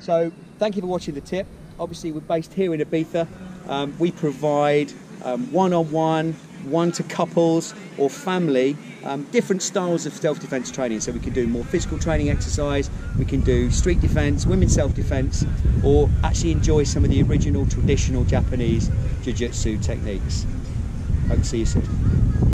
So thank you for watching the tip. Obviously we're based here in Ibiza. We provide one-on-one, one-to couples or family, different styles of self-defense training. So we can do more physical training exercise, we can do street defense, women's self-defense, or actually enjoy some of the original traditional Japanese jiu-jitsu techniques. Hope to see you soon.